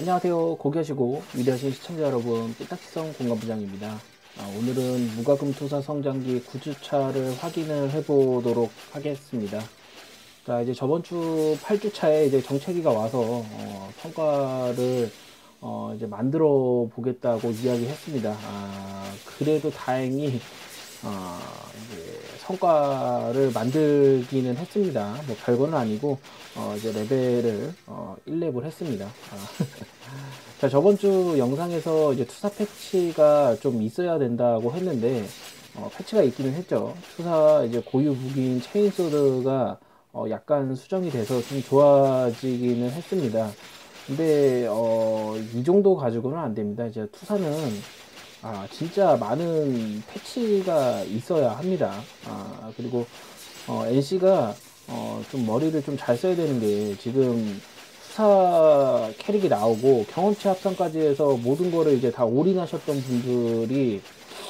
안녕하세요. 고귀하시고 위대하신 시청자 여러분, 삐딱지성 공감부장입니다. 오늘은 무과금투자 성장기 9주차를 확인을 해보도록 하겠습니다. 자, 이제 저번주 8주차에 이제 정체기가 와서 성과를 이제 만들어 보겠다고 이야기했습니다. 그래도 다행히 이제 성과를 만들기는 했습니다. 뭐 별거는 아니고 이제 레벨을 1렙을 했습니다. 자, 저번주 영상에서 이제 투사 패치가 좀 있어야 된다고 했는데 패치가 있기는 했죠. 투사 이제 고유 무기인 체인소드가 약간 수정이 돼서 좀 좋아지기는 했습니다. 근데 이 정도 가지고는 안 됩니다. 이제 투사는 진짜 많은 패치가 있어야 합니다. 그리고 NC가 좀 머리를 좀 잘 써야 되는 게, 지금 수사 캐릭이 나오고 경험치 합산까지 해서 모든 거를 이제 다 올인하셨던 분들이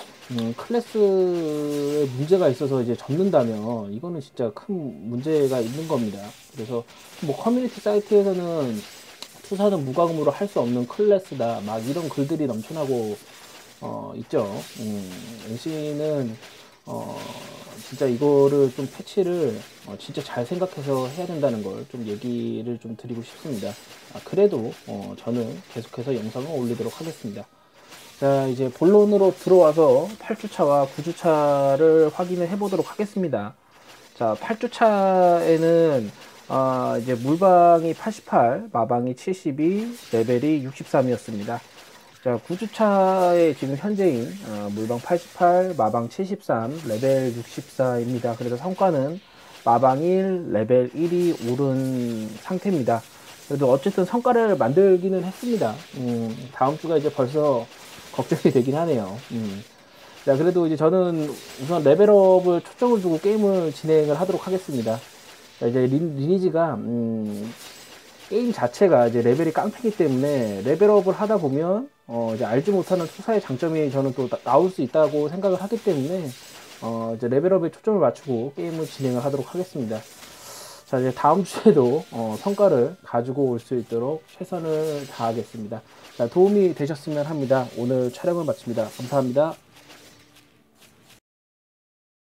클래스에 문제가 있어서 이제 접는다면 이거는 진짜 큰 문제가 있는 겁니다. 그래서 뭐 커뮤니티 사이트에서는 투사는 무과금으로 할 수 없는 클래스다, 막 이런 글들이 넘쳐나고 있죠. NC는 진짜 이거를 좀 패치를 진짜 잘 생각해서 해야 된다는 걸 좀 얘기를 좀 드리고 싶습니다. 그래도 저는 계속해서 영상을 올리도록 하겠습니다. 자, 이제 본론으로 들어와서 8주차와 9주차를 확인을 해보도록 하겠습니다. 자, 8주차에는 이제 물방이 88, 마방이 72, 레벨이 63이었습니다. 자, 9주차에 지금 현재인 물방 88, 마방 73, 레벨 64입니다. 그래서 성과는 마방 1, 레벨 1이 오른 상태입니다. 그래도 어쨌든 성과를 만들기는 했습니다. 다음 주가 이제 벌써 걱정이 되긴 하네요. 자, 그래도 이제 저는 우선 레벨업을 초점을 두고 게임을 진행을 하도록 하겠습니다. 자, 이제 리니지가 게임 자체가 이제 레벨이 깡패기 때문에 레벨업을 하다 보면 이제 알지 못하는 투사의 장점이 저는 또 나올 수 있다고 생각을 하기 때문에 이제 레벨업에 초점을 맞추고 게임을 진행을 하도록 하겠습니다. 자, 이제 다음 주에도 성과를 가지고 올 수 있도록 최선을 다하겠습니다. 자, 도움이 되셨으면 합니다. 오늘 촬영을 마칩니다. 감사합니다.